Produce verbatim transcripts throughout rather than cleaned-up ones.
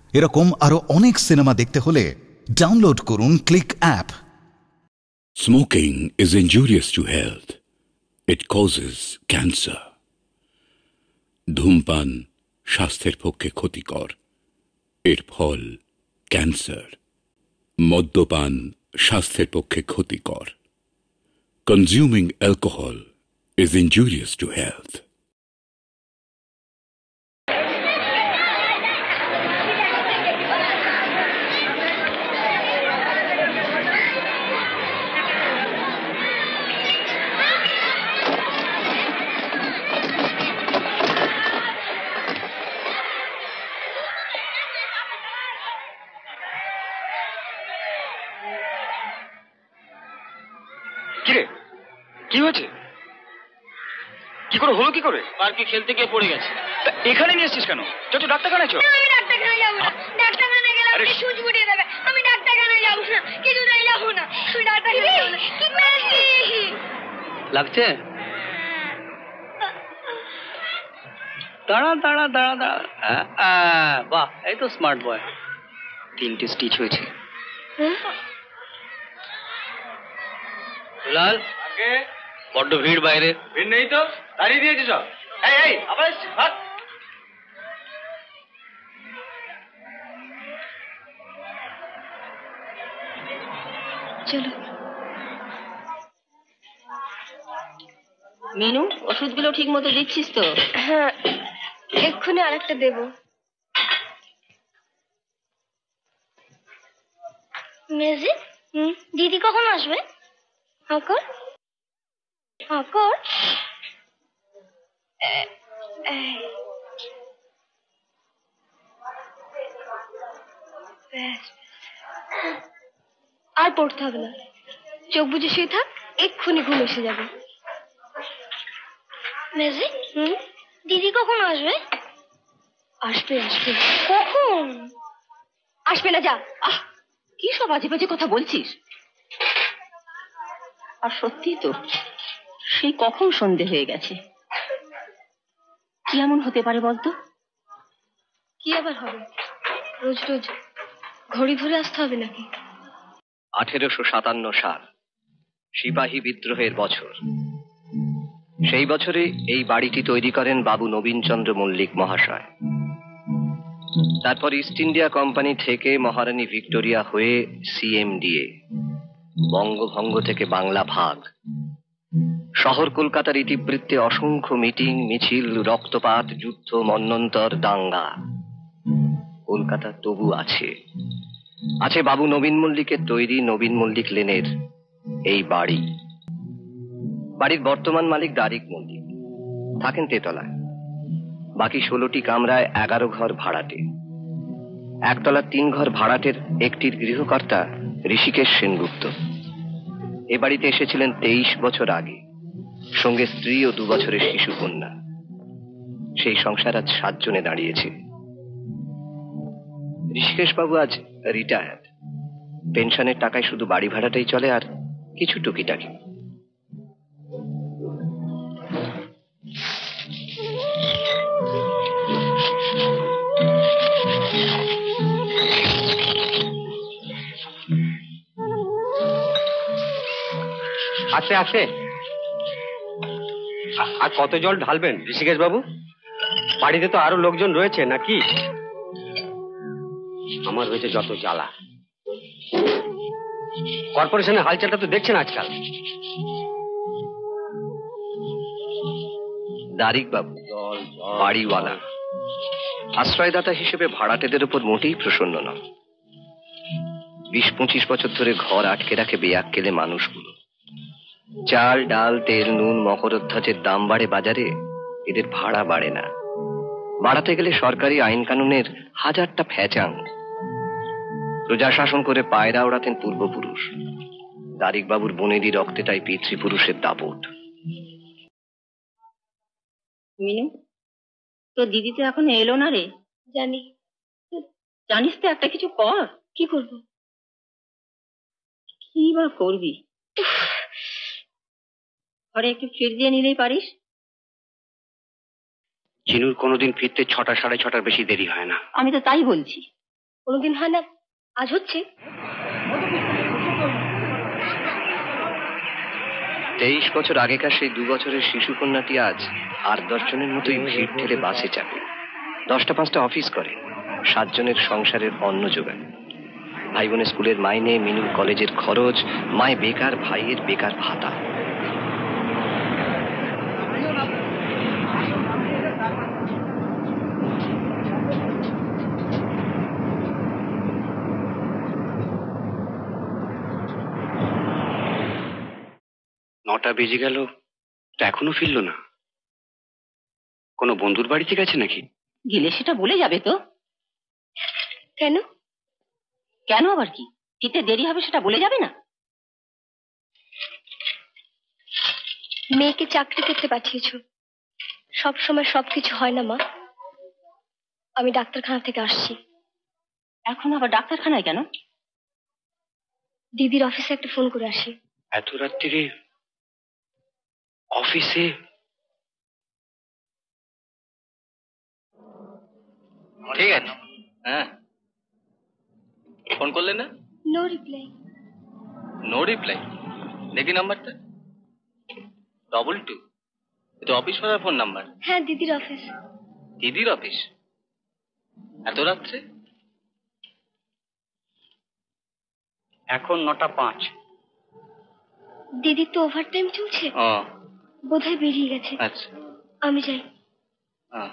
এরকম আরো অনেক সিনেমা দেখতে হলে ডাউনলোড করুন click app. Smoking is injurious to health. It causes cancer. ধূমপান স্বাস্থ্যের পক্ষে ক্ষতিকর, এর ফল ক্যান্সার। মদ্যপান স্বাস্থ্যের পক্ষে ক্ষতিকর। Consuming alcohol is injurious to health. কিরে কি হয়েছে? কি করে হলো? কি করে? পার্কে খেলতে গিয়ে পড়ে গেছে। এখানে নিয়ে এসছিস কেন? চল তো ডাক্তারখানায় চল। আমি ডাক্তারখানায় যাবো না। ডাক্তারখানায় গেলে আপনি সুচ ফুটিয়ে দেবে। আমি ডাক্তারখানায় যাবো না, কিছুতেই যাবো না। তুই ডাক্তারখানায় যাবো না। কি মেরেছি লাগছে? দাঁড়া দাঁড়া দাঁড়া দাঁড়া। বাহ, এই তো স্মার্ট বয়। তিনটে স্টিচ হয়েছে। দুলাল, বড্ড ভিড় বাইরে। ভিড় নেই তো, দাঁড়িয়ে দিয়েছি সব। এই এই আবার এসছিস? ভাগ। চলো। মিনু, ওষুধগুলো ঠিক মতো দিচ্ছিস তো? হ্যাঁ, এক্ষুনি আরেকটা দেবো। মেজি, হুম, দিদি কখন আসবে? হাকর হাকর আর পড়তে হবে না, চোখ বুঝে শুয়ে থাক, এক্ষুনি ঘুম এসে যাবে। মেজি, হুম, দিদি কখন আসবে? আসবে আসবে। কখন আসবে? না যা। আহ, কি সব আজে বাজে কথা বলছিস? আর সত্যি তো, সেই কখন সন্ধে হয়ে গেছে। কি এমন হতে পারে বলতো? কি আবার হবে? রোজ রোজ ঘড়ি ধরে আসতে হবে নাকি? আঠেরোশো সাতান্ন সাল, সিপাহী বিদ্রোহের বছর। সেই বছরে এই বাড়িটি তৈরি করেন বাবু নবীনচন্দ্র মল্লিক মহাশয়। তারপর ইস্ট ইন্ডিয়া কোম্পানি থেকে মহারানী ভিক্টোরিয়া হয়ে সিএমডিএ, বঙ্গভঙ্গ থেকে বাংলা ভাগ। শহর কলকাতার ইতিবৃত্তে অসংখ্য মিটিং, মিছিল, রক্তপাত, যুদ্ধ, মন্বন্তর, দাঙ্গা। কলকাতা তবু আছে, আছে বাবু নবীন মল্লিকের তৈরি নবীন মল্লিক লেনের এই বাড়ি। বাড়ির বর্তমান মালিক দারিক মল্লিক, থাকেন তেতলায়। বাকি ষোলোটি কামরায় এগারো ঘর ভাড়াটে। একতলার তিন ঘর ভাড়াটের একটির গৃহকর্তা ঋষিকেশ সেনগুপ্ত। এ বাড়িতে এসেছিলেন তেইশ বছর আগে, সঙ্গে স্ত্রী ও দু বছরের শিশু কন্যা। সেই সংসার আজ সাতজনে দাঁড়িয়েছে। ঋষিকেশ বাবু আজ রিটায়ার্ড। পেনশনের টাকায় শুধু বাড়ি ভাড়াটাই চলে, আর কিছু টুকিটাকি। আস্তে আস্তে। আর কত জল ঢালবেন ঋষিকেশ বাবু? বাড়িতে তো আরো লোকজন রয়েছে নাকি? আমার হয়েছে যত জ্বালা। কর্পোরেশনের হালচালটা তো দেখছেন আজকাল। দারিক বাবু বাড়িওয়ালা, আশ্রয়দাতা হিসেবে ভাড়াটেদের উপর মোটেই প্রসন্ন নন। বিশ পঁচিশ বছর ধরে ঘর আটকে রাখে বেয়াক্কেলে মানুষগুলো। চাল, ডাল, তেল, নুন, মকরধ্বজের দাম বাড়ে বাজারে, এদের ভাড়া বাড়ে না। বাড়াতে গেলে সরকারি আইন কানুনের হাজারটা ফ্যাচাং। প্রজা শাসন করে পায়রা ওড়াতেন পূর্বপুরুষ। দারিক বাবুর বনেদি রক্তে তাই পিতৃপুরুষের দাপট। মিনু, তোর দিদি তো এখন এলো না রে। জানি। জানিস তো, একটা কিছু কর। কি করব? কি বা করবি? ঘরে একটু ফির দিয়ে নিলেই পারিস। চিনুর কোনোদিন ফিরতে ছটা সাড়ে ছটার বেশি দেরি হয় না। আমি তো তাই বলছি। কোনোদিন হয় না, আজ হচ্ছে। তেইশ বছর আগেকার সেই দু বছরের শিশু কন্যাটি আজ আর দশ জনের মতোই ভিড় ঠেলে বাসে চাপে। দশটা পাঁচটা অফিস করে, সাতজনের সংসারের অন্ন যোগায়। ভাই বোনের স্কুলের মাইনে, মিনুর কলেজের খরচ, মায় বেকার, ভাইয়ের বেকার ভাতা। নটা বেজে গেল, তো এখনো ফিরলো না। কোনো বন্ধুর বাড়িতে গেছে নাকি? গেলে সেটা বলে যাবে তো। কেন? কেন আবার কি? ফিরতে দেরি হবে সেটা বলে যাবে না? মেয়েকে চাকরি করতে পাঠিয়েছ, সব সময় সবকিছু হয় না মা। আমি ডাক্তারখানা থেকে আসছি। এখন আবার ডাক্তারখানায় কেন? দিদির অফিসে একটা ফোন করে আসি। এত রাত্রিরে অফিসে? ঠিক আছে, হ্যাঁ। ফোন করলে না? No reply. No reply? দেখি নাম্বারটা। ডবল টু, এটা অফিস পাড়ার ফোন নাম্বার। হ্যাঁ, দিদির অফিস। দিদির অফিস? এত রাত্রে? এখন নটা পাঁচ। দিদির তো ওভার টাইম চলছে, ও বোধহয় বেরিয়ে গেছে। আচ্ছা, আমি যাই। হ্যাঁ।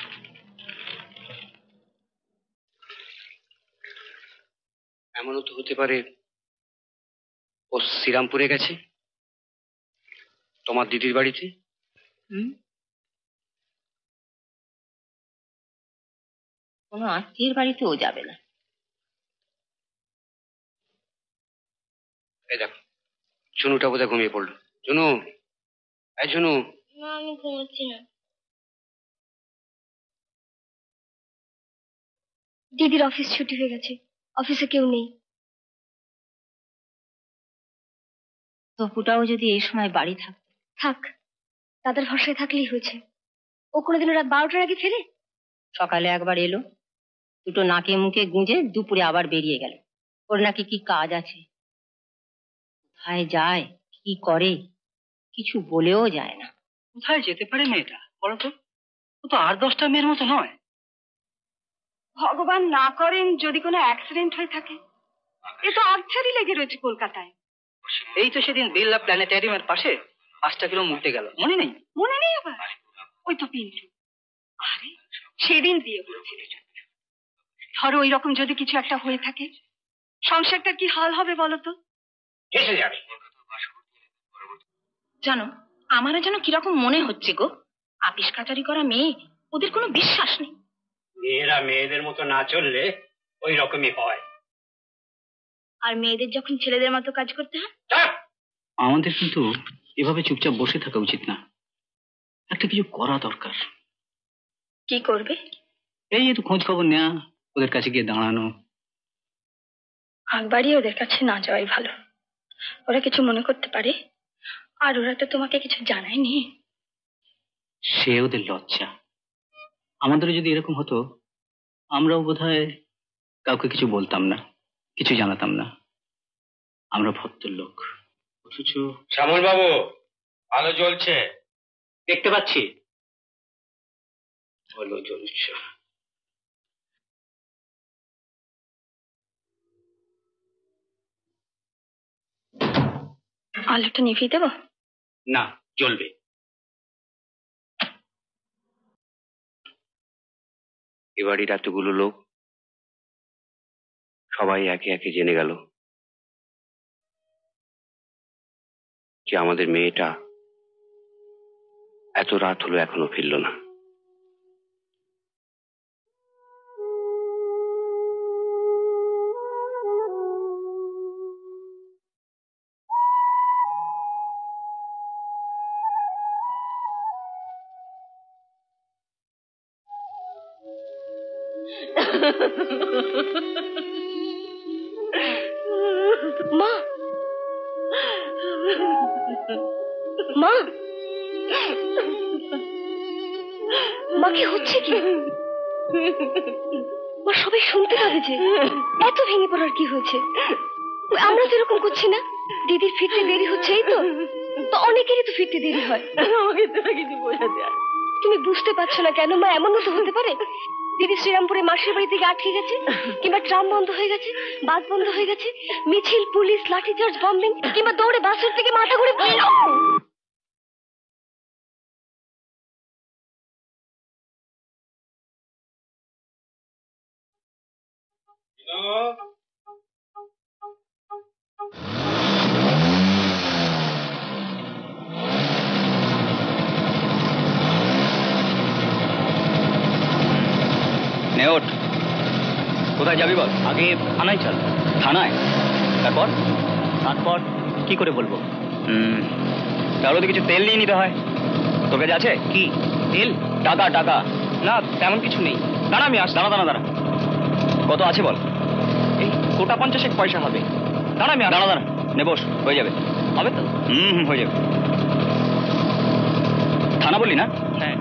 এমনও তো হতে পারে ও শ্রীরামপুরে গেছে, তোমার দিদির বাড়িতে। কোনো আত্মীয়ের বাড়িতেও যাবে না। এই দেখো, ঝুনুটা বোধহয় ঘুমিয়ে পড়লো। ঝুনু, এই ঝুনু। না, আমি ঘুমাচ্ছি না। দিদির অফিস ছুটি হয়ে গেছে, অফিসে কেউ নেই। তপুটাও যদি এই সময় বাড়ি থাকতো। থাক, তাদের ভরসায় থাকলেই হয়েছে। ও কোনোদিনও রাত বারোটার আগে ফেরে? সকালে একবার এলো, দুটো নাকে মুখে গুঁজে দুপুরে আবার বেরিয়ে গেল। ওর নাকি কি কাজ আছে, কোথায় যায়, কি করে, কিছু বলেও যায় না। কোথায় যেতে পারে মেয়েটা বলতো? ও তো আর দশটা মেয়ের মতো নয়। ভগবান না করেন যদি কোনো অ্যাক্সিডেন্ট হয়ে থাকে। এ তো আর্চারি লেগে রয়েছে কলকাতায়। এই তো সেদিন বিড়লা প্ল্যানেটারিয়ামের পাশে পাঁচটা কিলো মুটে গেল, মনে নেই? মনে নেই আবার? ওই তো পিন্টু। আরে সেদিন বিয়ে হয়েছিল। ধরো ওই রকম যদি কিছু একটা হয়ে থাকে, সংসারটার কি হাল হবে বলো তো? এসে যাবে। জানো, আমারও যেন কিরকম মনে হচ্ছে গো। আপিস কাচারি করা মেয়ে, ওদের কোনো বিশ্বাস নেই। মেয়েরা মেয়েদের মতো না চললে ওই রকমই হয়। আর মেয়েদের যখন ছেলেদের মতো কাজ করতে হয়। আমাদের কিন্তু এভাবে চুপচাপ বসে থাকা উচিত না, একটা কিছু করা দরকার। কি করবে? এই একটু খোঁজ খবর নেওয়া, ওদের কাছে গিয়ে দাঁড়ানো। আগ বাড়িয়ে ওদের কাছে না যাওয়াই ভালো, ওরা কিছু মনে করতে পারে। আর ওরা তো তোমাকে কিছু জানায়নি। সে ওদের লজ্জা। আমাদেরও যদি এরকম হতো, আমরাও বোধহয় কাউকে কিছু বলতাম না, কিছু জানাতাম না। আমরা ভদ্র লোক, অথচ। শ্যামল বাবু, আলো জ্বলছে। দেখতে পাচ্ছি। আলো জ্বলছে। আলোটা নিভিয়ে দেবো? না, জ্বলবে। এ বাড়ির এতগুলো লোক সবাই একে একে জেনে গেল যে আমাদের মেয়েটা এত রাত হলো এখনো ফিরল না। মা, মা, মা, কি হচ্ছে কি? মা সবাই শুনতে পাবে যে। এত ভেঙে পড়ার কি হয়েছে? আমরা তো এরকম করছি না। দিদির ফিরতে দেরি হচ্ছে, এই তো তো অনেকেরই তো ফিরতে দেরি হয়। আমাকে তোরা কিছু বোঝাতে আর তুমি বুঝতে পারছো না কেন মা? এমনও তো হতে পারে দিদি শ্রীরামপুরে মাসির বাড়ি থেকে আটকে গেছে, কিংবা ট্রাম বন্ধ হয়ে গেছে, বাস বন্ধ হয়ে গেছে, মিছিল, পুলিশ, লাঠিচার্জ, বম্বিং, কিংবা দৌড়ে বাসের থেকে মাথা ঘুরে পড়ে। নেওট, কোথায় যাবি বল? আগে থানায় চল। থানায়? তারপর? তারপর কি করে বলবো? হুম, তাহলে তো কিছু তেল নিয়ে নিতে হয়। তোর কাছে আছে? কি তেল? টাকা টাকা। না তেমন কিছু নেই। দাঁড়া আমি আস। দাঁড়া দাঁড়া দাঁড়া, কত আছে বল? এই গোটা পঞ্চাশেক পয়সা হবে। দাঁড়া আমি দাঁড়া দাঁড়া নে, বস, হয়ে যাবে। হবে তো? হুম হুম হয়ে যাবে। থানা বললি না? হ্যাঁ।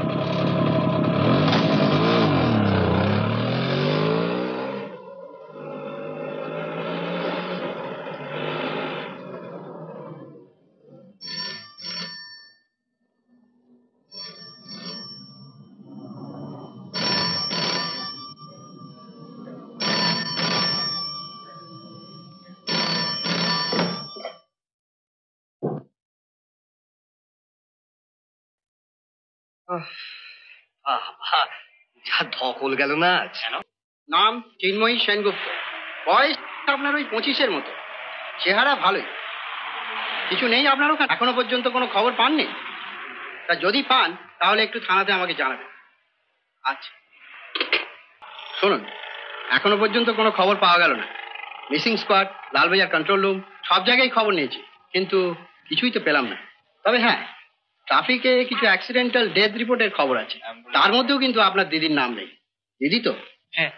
যা ধকল গেল না আজ। নাম চিন্ময়ী সেনগুপ্ত, বয়স আপনার ওই পঁচিশের মতো, চেহারা ভালোই। কিছু নেই আপনার ওখানে? এখনো পর্যন্ত কোনো খবর পাননি? তা যদি পান তাহলে একটু থানাতে আমাকে জানাবেন। আচ্ছা শুনুন, এখনো পর্যন্ত কোনো খবর পাওয়া গেল না। Missing squad, Lalbazar control room, সব জায়গায় খবর নিয়েছি, কিন্তু কিছুই তো পেলাম না। তবে হ্যাঁ, ট্রাফিকে কিছু অ্যাক্সিডেন্টাল ডেথ রিপোর্টের খবর আছে, তার মধ্যেও কিন্তু আপনার দিদির নাম নেই। দিদি তো? হ্যাঁ।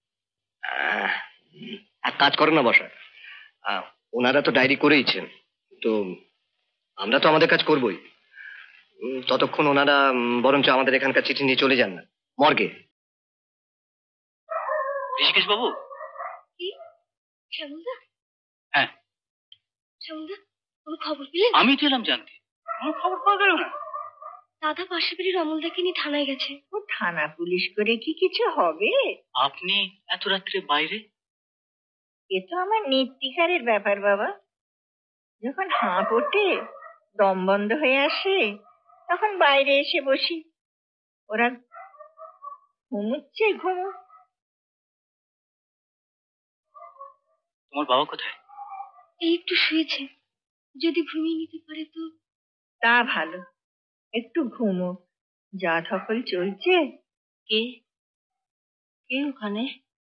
এক কাজ করো না বসা, ওনারা তো ডায়েরি করেইছেন, তো আমরা তো আমাদের কাজ করবই। উম, ততক্ষণ ওনারা উম, বরঞ্চ আমাদের এখানকার চিঠি নিয়ে চলে যান না মর্গে। ঋষিকেশ বাবু? কি শ্যামলদা? হ্যাঁ। শ্যামলদা, কোনো খবর পেলেন? আমি তো এলাম জানতে, কোনো খবর পাওয়া গেল না। দাদা পাশের বাড়ির অমলদাকে নিয়ে থানায় গেছে। ও থানা পুলিশ করে কি কিছু হবে? আপনি এত রাত্রে বাইরে? এ তো আমার নিত্যিকারের ব্যাপার বাবা। যখন হাঁপ ওঠে, দম বন্ধ হয়ে আসে, তখন বাইরে এসে বসি। ওরা ঘুমুচ্ছে, ঘুমু। তোমার বাবা কোথায়? এই একটু শুয়েছে, যদি ঘুমিয়ে নিতে পারে তো। তা ভালো, একটু ঘুমো। যা ধকল চলছে। কে কে ওখানে?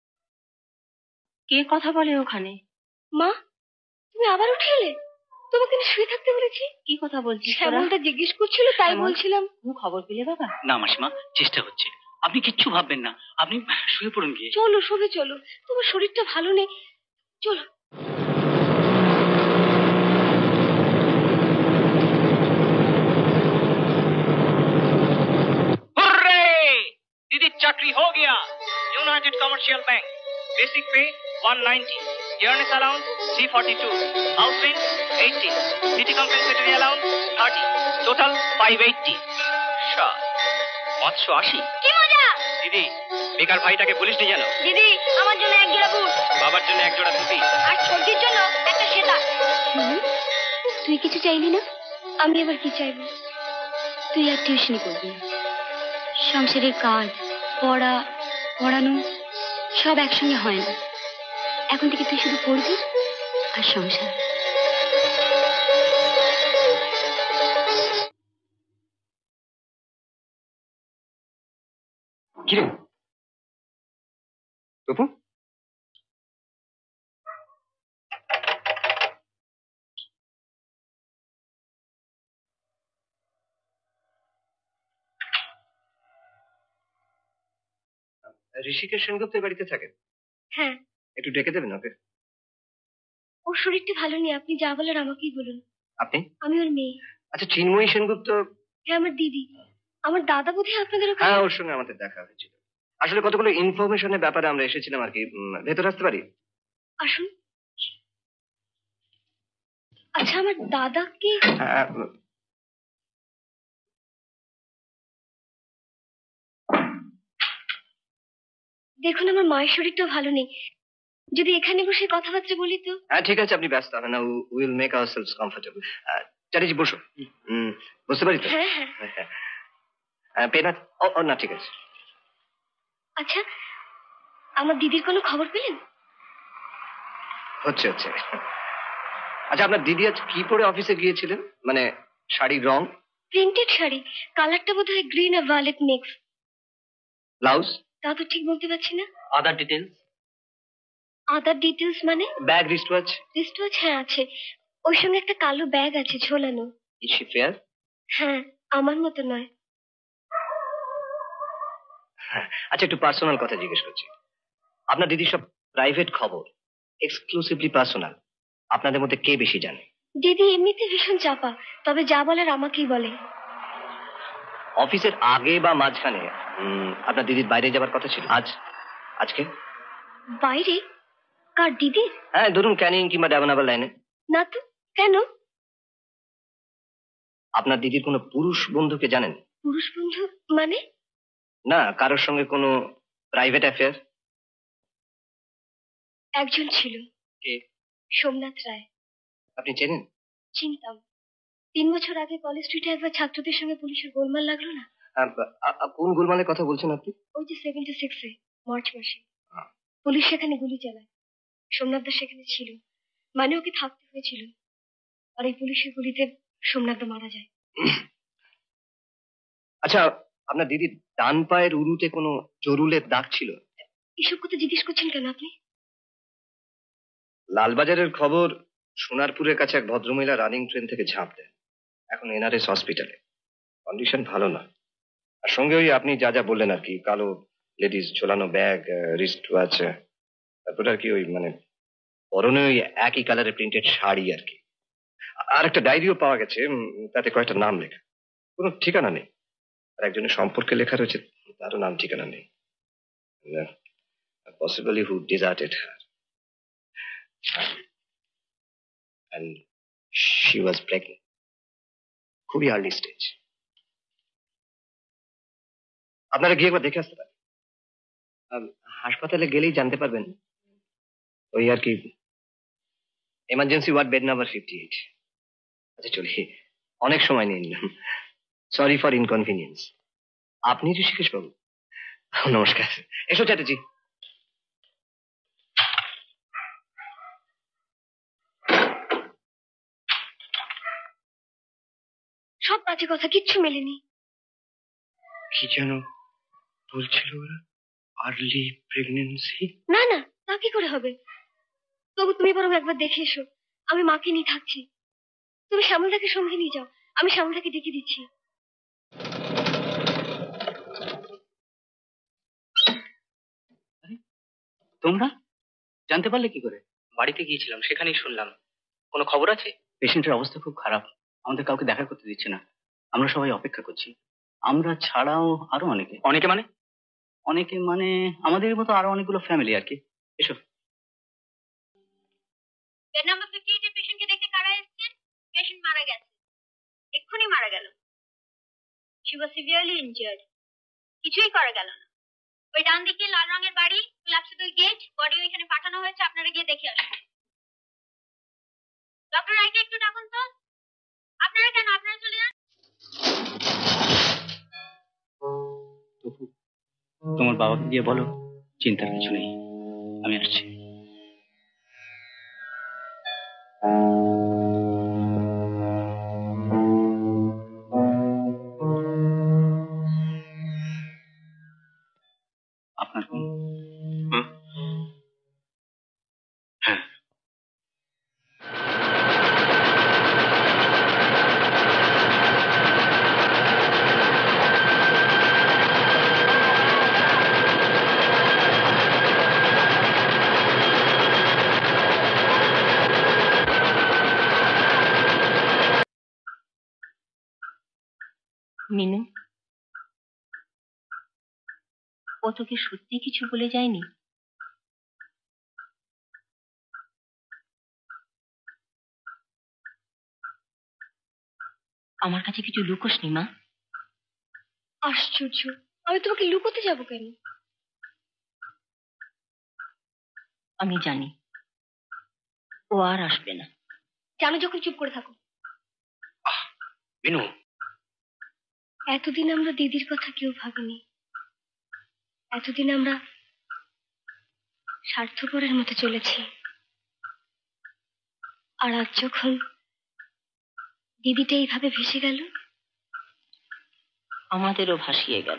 কে কথা বলে ওখানে? মা, তুমি আবার উঠে এলে? তোমাকে না শুয়ে থাকতে বলেছি। কি কথা বলছিস? শ্যামলদা জিজ্ঞেস করছিল, তাই বলছিলাম। তুমি খবর পেলে বাবা? না মাসিমা, চেষ্টা হচ্ছে। আপনি কিচ্ছু ভাববেন না, আপনি শুয়ে পড়ুন গিয়ে। চলো শুবে চলো, তোমার শরীরটা ভালো নেই, চলো। दीदी चाकरी हो गया। United Commercial Bank, basic pay one ninety, dearness allowance three forty-two, house rent eighty, city compensatory allowance thirty, total five eighty। শাহ, পাঁচশো আশি। কি মজা! দিদি, বেকার ভাইটাকে বলিস নি জানো? দিদি, আমার জন্য এক জোড়া বুট, বাবার জন্য এক জোড়া ধুতি, আর ছোটির জন্য একটা সেতা। তুই কিছু চাইলি না? আমি আবার কি চাইবো? তুই আর টিউশনি করবি না। সংসারের কাজ, পড়া, পড়ানো সব একসঙ্গে হয় না। এখন থেকে তুই শুধু পড়বি আর সংসার। কিরে টপু, ঋষিকেশ সেনগুপ্তের বাড়িতে থাকেন? হ্যাঁ। একটু ডেকে দেবেন ওকে। ওর শরীরটা ভালো নেই, আপনি যা বলার আমাকেই বলুন। আপনি? আমি ওর মেয়ে। আচ্ছা, চিন্ময়ী সেনগুপ্ত? হ্যাঁ, আমার দিদি। আমার দাদা বোধহয় আপনাদের ওখানে। হ্যাঁ, ওর সঙ্গে আমাদের দেখা হয়েছিল। আসলে কতগুলো ইনফরমেশনের ব্যাপারে আমরা এসেছিলাম আর কি। উম, ভেতরে আসতে পারি? আসুন। আচ্ছা, আমার দাদাকে হ্যাঁ, দেখুন, আমার মায়ের শরীরটা ভালো নেই। যদি এখানে বসে কথাবার্তা বলি তো। হ্যাঁ ঠিক আছে, আপনি ব্যস্ত হবেন না, will make ourselves comfortable. Chatterjee বসো। হুম, বুঝতে পারি তো? হ্যাঁ হ্যাঁ। পেন আছে? ও ও, না ঠিক আছে। আচ্ছা, আমার দিদির কোনো খবর পেলেন? হচ্ছে হচ্ছে। আচ্ছা, আপনার দিদি আজ কি পরে অফিসে গিয়েছিলেন? মানে শাড়ির রং? প্রিন্টেড শাড়ি, কালারটা বোধ হয় গ্রিন আর ভায়োলেট মিক্স। ব্লাউজ? তা তো ঠিক বলতে পারছি না। Other details? আদার ডিটেলস মানে? Bag, wrist watch? Wrist watch হ্যাঁ আছে, ওর সঙ্গে একটা কালো ব্যাগ আছে ঝোলানো। Is she fair? হ্যাঁ, আমার মতো নয়। আচ্ছা, একটু পার্সোনাল কথা জিজ্ঞেস করছি। আপনার দিদির সব প্রাইভেট খবর, এক্সক্লুসিভলি পার্সোনাল, আপনাদের মধ্যে কে বেশি জানে? দিদি এমনিতে ভীষণ চাপা, তবে যা বলার আমাকেই বলে। অফিসের আগে বা মাঝখানে উম, আপনার দিদির বাইরে যাবার কথা ছিল? আজ আজকে বাইরে? কার, দিদির? হ্যাঁ, ধরুন ক্যানিং কিংবা ডায়মন্ডহারবার লাইনে। না তো, কেন? আপনার দিদির কোনো পুরুষ বন্ধুকে জানেন? পুরুষ বন্ধু মানে? না, কারোর সঙ্গে কোনো প্রাইভেট অ্যাফেয়ার? একজন ছিল। কে? সোমনাথ রায়। আপনি চেনেন? চিনতাম। তিন বছর আগে কলেজ স্ট্রিটে একবার ছাত্রদের সঙ্গে পুলিশের গোলমাল লাগলো না? আ, আ, আ, কোন গোলমালের কথা বলছেন আপনি? ওই যে সেভেন্টি সিক্সে মার্চ মাসে পুলিশ সেখানে গুলি চালায়। সোমনাথ দা সেখানে ছিল, মানে ওকে থাকতে হয়েছিল। আর এই পুলিশের গুলিতে সোমনাথ দা মারা যায়। আচ্ছা, আপনার দিদির ডান পায়ের উরুতে কোনো জরুলের দাগ ছিল? এসব কথা জিজ্ঞেস করছেন কেন আপনি? লালবাজারের খবর, সোনারপুরের কাছে এক ভদ্রমহিলা রানিং ট্রেন থেকে ঝাঁপ দেন, এখন এনআরএস হসপিটালে, কন্ডিশন ভালো না। আর সঙ্গে ওই আপনি যা যা বললেন আর কি, কালো লেডিস ঝোলানো ব্যাগ, রিস্ট ওয়াচ, তারপরে আর কি ওই মানে পরনে ওই একই কালারের প্রিন্টেড শাড়ি আর কি। আর একটা ডায়েরিও পাওয়া গেছে, উম, তাতে কয়েকটা নাম লেখা, কোনো ঠিকানা নেই। আর একজনের সম্পর্কে লেখা রয়েছে, তারও নাম ঠিকানা নেই। Possibly who deserted her and she was pregnant. খুবই আর্লি স্টেজ। আপনারা গিয়ে একবার দেখে আসতে পারেন, হাসপাতালে গেলেই জানতে পারবেন। ওই আর কি, emergency ward, bed number fifty eight. আচ্ছা চলি, অনেক সময় নিয়ে নিলাম, সরি ফর ইনকনভিনিয়েন্স। আপনি ঋষিকেশ বাবু? নমস্কার। এসো চ্যাটার্জি। সব বাজে কথা, কিচ্ছু মেলেনি। কি যেন বলছিল ওরা, আর্লি প্রেগনেন্সি? না না, তা কি করে হবে? তবু তুমি বরং একবার দেখে এসো, আমি মাকে নিয়ে থাকছি। তুমি শ্যামলদাকে সঙ্গে নিয়ে যাও, আমি শ্যামলদাকে ডেকে দিচ্ছি। তোমরা জানতে পারলে কি করে? বাড়িতে গিয়েছিলাম, সেখানেই শুনলাম। কোনো খবর আছে? পেশেন্টের অবস্থা খুব খারাপ, আমাদের কাউকে দেখা করতে দিচ্ছে না। আমরা সবাই অপেক্ষা করছি, আমরা ছাড়াও আরো অনেকে। অনেকে মানে? অনেকে মানে আমাদের মতো আরো অনেকগুলো ফ্যামিলি আর কি। এসো। বেড নাম্বার ফিফটি এইট এর পেশেন্টকে দেখতে কারা এসেছেন? পেশেন্ট মারা গেছে, এক্ষুনি মারা গেল। শি ওয়াজ সিভিয়ারলি ইনজার্ড, কিছুই করা গেল না। ওই ডান দিকে লাল রঙের বাড়ি, ক্লাবসের ওই গেট, বডি ওইখানে পাঠানো হয়েছে, আপনারা গিয়ে দেখে আসুন। ডক্টর রায়কে একটু ডাকুন তো। আপনারা কেন, আপনারা চলে যান। তোমার বাবাকে গিয়ে বলো চিন্তার কিছু নেই, আমি আসছি। আপনার ফোন? হ্যাঁ। মিনু, ও তোকে সত্যি কিছু বলে যায়নি? আমার কাছে কিছু লুকোসনি মা? আশ্চর্য, আমি তোমাকে লুকোতে যাব কেন? আমি জানি ও আর আসবে না। জানো যখন চুপ করে থাকো। বিনু, এতদিন আমরা দিদির কথা কেউ ভাবিনি। এতদিন আমরা স্বার্থপরের মতো চলেছি। আর আজ যখন দিদিটা এইভাবে ভেসে গেল, আমাদেরও ভাসিয়ে গেল।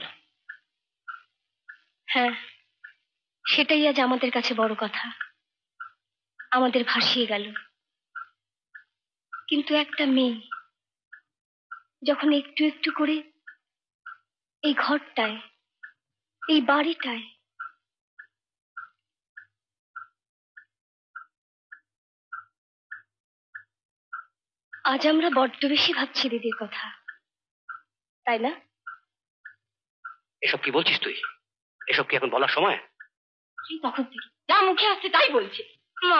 হ্যাঁ, সেটাই আজ আমাদের কাছে বড় কথা। আমাদের ভাসিয়ে গেল। কিন্তু একটা মেয়ে যখন একটু একটু করে এই ঘরটায়, এই বাড়িটায়, আজ আমরা বড্ড বেশি ভাবছি দিদির কথা, তাই না? এসব কি বলছিস তুই? এসব কি এখন বলার সময়? সেই তখন থেকে যা মুখে আসছে তাই বলছে। মা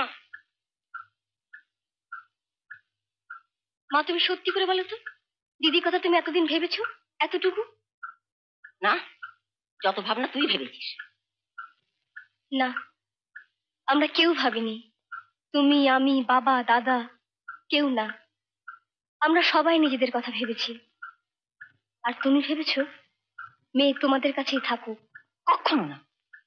মা তুমি সত্যি করে বলো তো, দিদির কথা তুমি এতদিন ভেবেছো? এতটুকু না, যত ভাবনা তুই ভেবেছিস। না, আমরা কেউ ভাবিনি। তুমি, আমি, বাবা, দাদা, কেউ না। আমরা সবাই নিজেদের কথা ভেবেছি। আর তুমি ভেবেছো মেয়ে তোমাদের কাছেই থাকুক? কখনো না।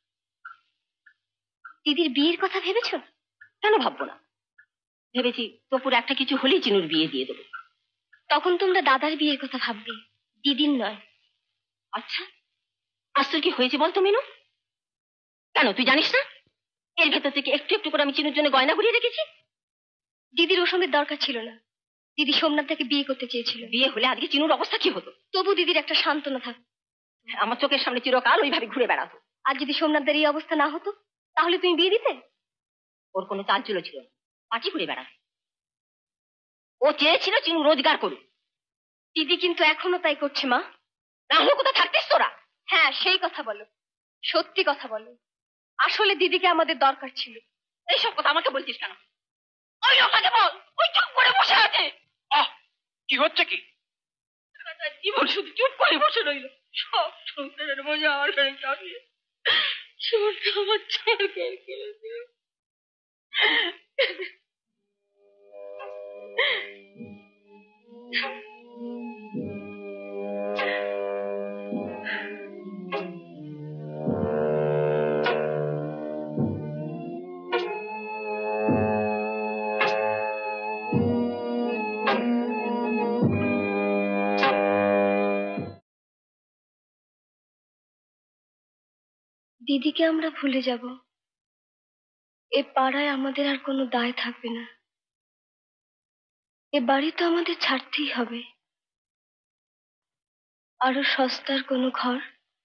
দিদির বিয়ের কথা ভেবেছো? কেন ভাববো না? ভেবেছি তোপুর একটা কিছু হলেই চিনুর বিয়ে দিয়ে দেবো। তখন তোমরা দাদার বিয়ের কথা ভাববে, দিদির নয়। আচ্ছা, আজ তোর কি হয়েছে বলতো মিনু? কেন তুই জানিস না এর ভেতর থেকে একটু একটু করে আমি চিনুর জন্য গয়না ঘুরিয়ে রেখেছি? দিদির ও সঙ্গে দরকার ছিল না। দিদি সোমনাথটাকে বিয়ে করতে চেয়েছিল। বিয়ে হলে আজকে চিনুর অবস্থা কি হতো? তবু দিদির একটা সান্ত্বনা থাক। আমার চোখের সামনে চিরকাল ওইভাবে ঘুরে বেড়াতো। আর যদি সোমনাথদের এই অবস্থা না হতো, তাহলে তুমি বিয়ে দিতে? ওর কোনো চাঞ্চল্য ছিল না, পাটি ঘুরে বেড়াতো। ও চেয়েছিল চিনু রোজগার করুক। দিদি কিন্তু এখনো তাই করছে মা। না হলে কোথায় থাকতিস তোরা? হ্যাঁ, সেই কথা বলো, সত্যি কথা বলো। আসলে দিদিকে আমাদের দরকার ছিল। এইসব কথা আমাকে বলছিস কেন? ওই লোকটাকে বল, ওই চুপ করে বসে আছে। আহ, কি হচ্ছে কি? জীবন শুধু চুপ করে বসে রইল। সব সংসারের বোঝা আমার ঘরে চাপিয়ে জীবনটা আমার ছাড় করে ফেলেছে। দিদিকে আমরা ভুলে যাব। এ পাড়ায় আমাদের আর কোনো দায় থাকবে না। এ বাড়ি তো আমাদের ছাড়তেই হবে। আরো সস্তার কোনো ঘর।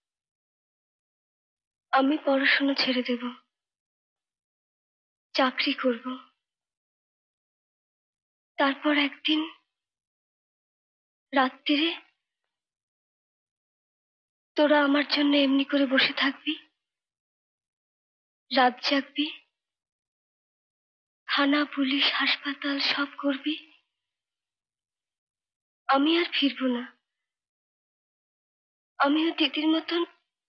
আমি পড়াশোনা ছেড়ে দেব, চাকরি করব। তারপর একদিন রাত্রিরে তোরা আমার জন্য এমনি করে বসে থাকবি, রাত জাগবি, থানা, পুলিশ, হাসপাতাল সব করবি। আমি আর ফিরবো না। আমিও দিদির মতন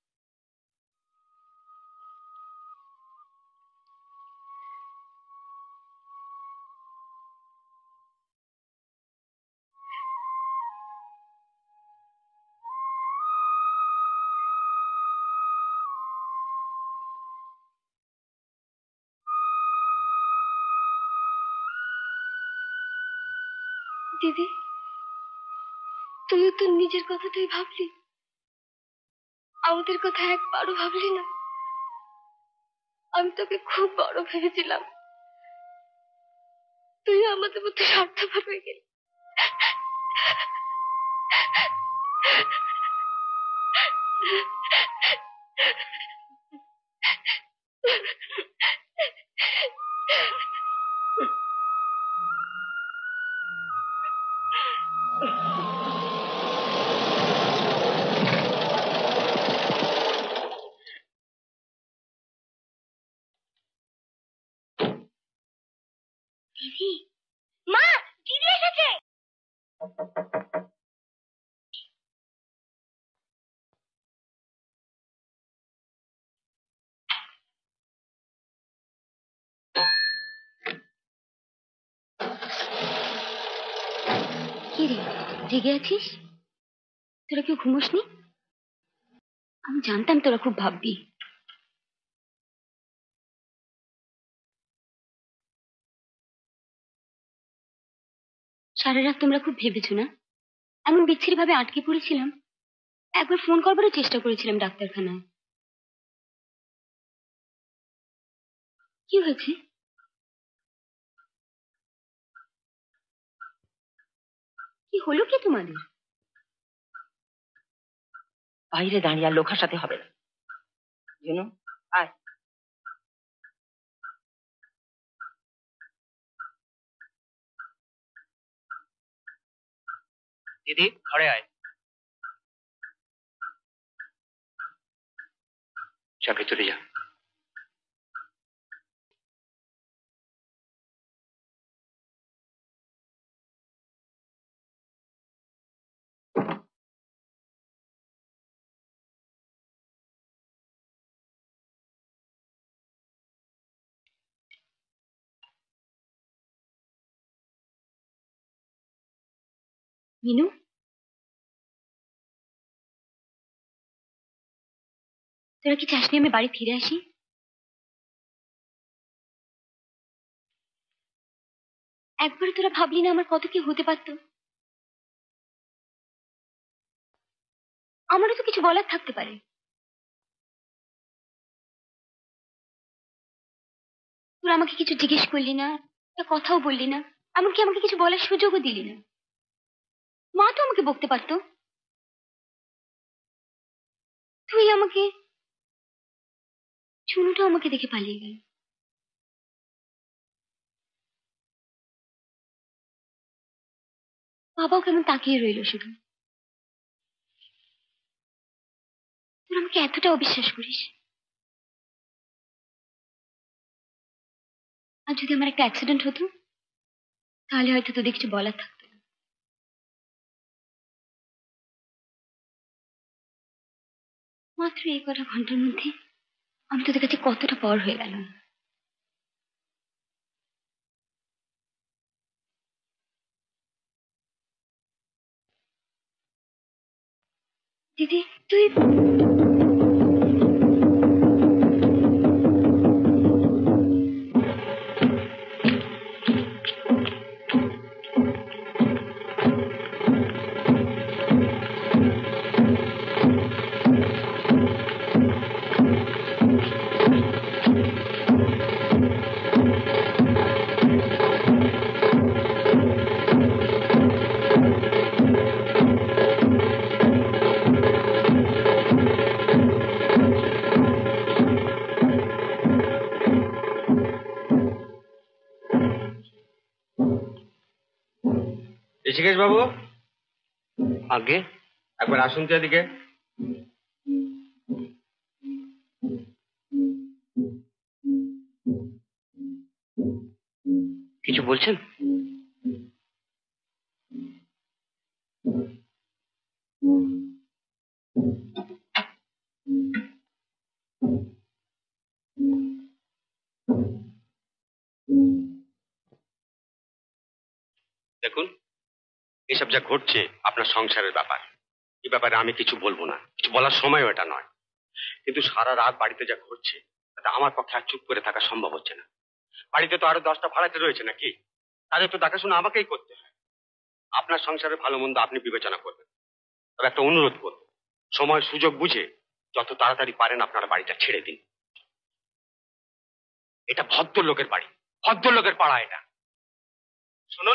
দিদি, তুইও তো নিজের কথাটাই ভাবলি, আমাদের কথা একবারও ভাবলি না। আমি তোকে খুব বড় ভেবেছিলাম, তুই আমাদের মধ্যে স্বার্থপর হয়ে গেলি। দিদি, মা, দিদি এসেছে। কি রে, জেগে আছিস? তোরা কেউ ঘুমোসনি? আমি জানতাম তোরা খুব ভাববি। সারা রাত তোমরা খুব ভেবেছো না? এমন বিচ্ছিরি ভাবে আটকে পড়েছিলাম। একবার ফোন করবারও চেষ্টা করেছিলাম ডাক্তারখানায়। কি হয়েছে? কি হলো কি তোমাদের? বাইরে দাঁড়িয়ে আর লোখার সাথে হবে না। জানো, আয়। দিদি, ঘরে আয়। যা ভেতরে যা। মিনু, তোরা কি চাসনি আমি বাড়ি ফিরে আসি? একবার তোরা ভাবলি না আমার কত কি হতে পারত? আমারও তো কিছু বলার থাকতে পারে। তোরা আমাকে কিছু জিজ্ঞেস করলি না, একটা কথাও বললি না, এমনকি আমাকে কিছু বলার সুযোগও দিলি না। মা তো আমাকে বকতে পারতো। তুই আমাকে, চুনুটা আমাকে দেখে পালিয়ে গেল। বাবাও কেমন তাকিয়ে রইল শুধু। তোরা আমাকে এতটা অবিশ্বাস করিস। আর যদি আমার একটা অ্যাক্সিডেন্ট হতো, তাহলে হয়তো তোদের কিছু বলার থাকতো না। মাত্র এই কটা ঘন্টার মধ্যে আমি তোদের কাছে কতটা পর হয়ে গেলাম। দিদি, তুই ঋষিকেশ বাবু, আগে একবার আসুন তো এদিকে। কিছু বলছেন? দেখুন, এসব যা ঘটছে আপনার সংসারের ব্যাপার, এই ব্যাপারে আমি কিছু বলবো না, কিছু বলার সময় এটা নয়। কিন্তু সারা রাত বাড়িতে যা ঘটছে তাতে আমার পক্ষে আর চুপ করে থাকা সম্ভব হচ্ছে না। বাড়িতে তো আরো দশটা ভাড়াতে রয়েছে নাকি, তাদের তো দেখাশোনা আমাকেই করতে হয়। আপনার সংসারের ভালো মন্দ আপনি বিবেচনা করবেন। তবে একটা অনুরোধ করব, সময় সুযোগ বুঝে যত তাড়াতাড়ি পারেন আপনারা বাড়িটা ছেড়ে দিন। এটা ভদ্রলোকের বাড়ি, ভদ্রলোকের পাড়া এটা। শুনুন,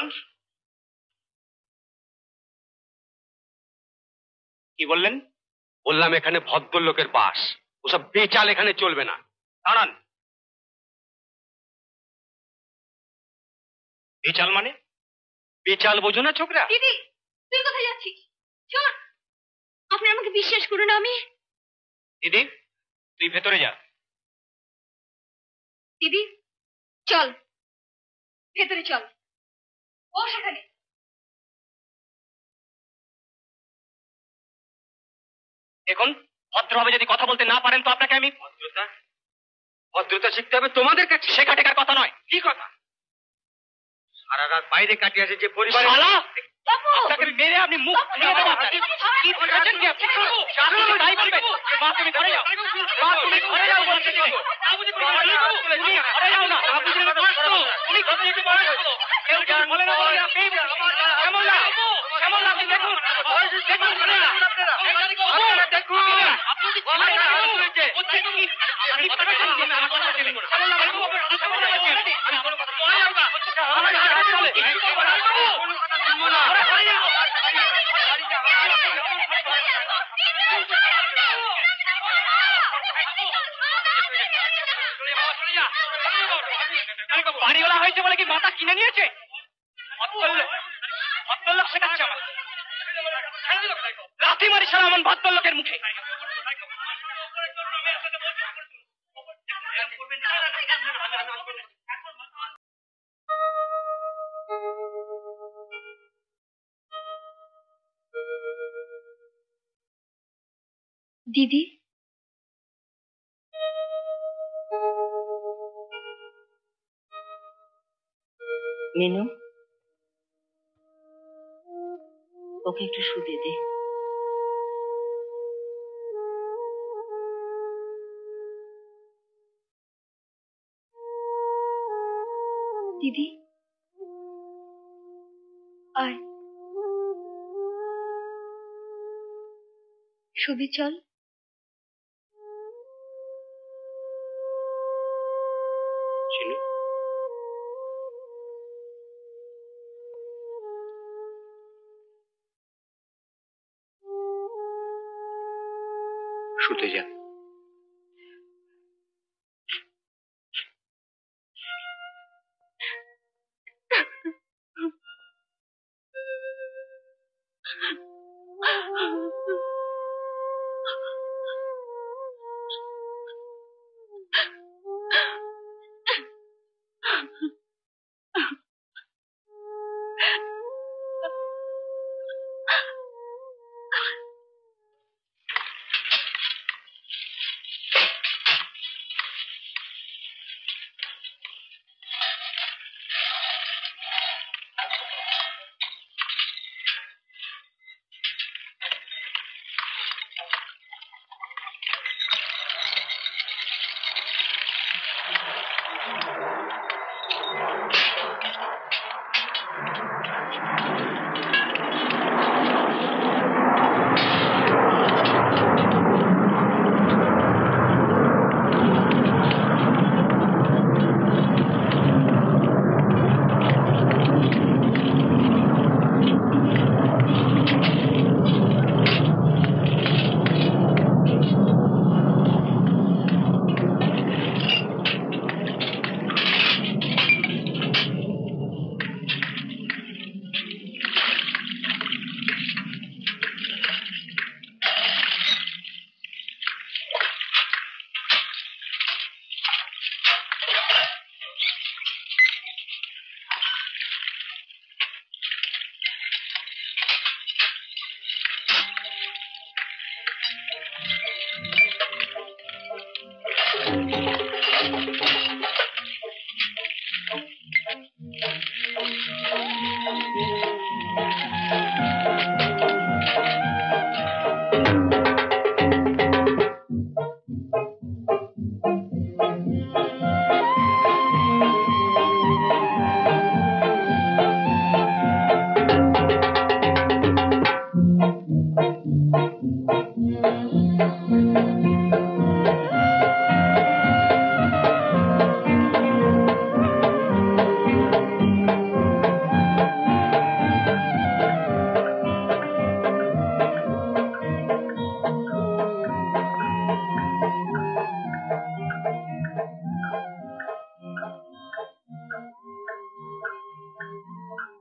কি বললেন? বললাম এখানে ভদ্রলোকের বাস, ওসব বেচাল এখানে চলবে না। দাঁড়ান। বেচাল মানে? বেচাল বোঝো না ছোকরা? দিদি, তুই কোথায় যাচ্ছিস? চল, আপনি আমাকে বিশ্বাস করুন। আমি দিদি, তুই ভেতরে যা। দিদি, চল, ভেতরে চল, বস এখানে। দেখুন, ভদ্রভাবে যদি কথা বলতে না পারেন তো আপনাকে আমি ভদ্রতা ভদ্রতা শিখতে হবে তোমাদের কাছে। শেখা টেকার কথা নয়। কি কথা? সারা রাত বাইরে কাটিয়ে আসে যে পরিবার, আপনাকে মেরে আপনি মুখ ভেঙে দেবো। কি ভেবেছেন কি আপনি? তাই করবেন? মা তুমি ঘরে যাও, মা তুমি ঘরে যাও বলছি তো। তুমি ঘরে যাও না, তুমি ঘরে যেতে পারো। কেউ জান বলে না বলে আপনি কেমন না কেমন না আপনি দেখুন দেখুন আপনারা দেখুন আপনি কি বলেন না হয়েছে আমি কথা বলছি না আমার কথা বলছি কেমন না কেমন না আমি কোনো কথা বলে যাও না আমার হাত চলে কোনো কথা শুনবো না ঘরে যাও। বাড়িওয়ালা হয়েছে বলে কি মাথা কিনে নিয়েছে? ভদ্রলোক শেখাচ্ছে আমার লাথি মারি সারা আমার ভদ্রলোকের মুখে। দিদি, মেনু, ওকে একটু শুতে দে। দিদি আয়, শুবি চল। শুতে যা।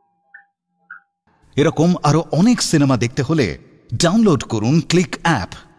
এরকম আরো অনেক সিনেমা দেখতে হলে ডাউনলোড করুন ক্লিক অ্যাপ।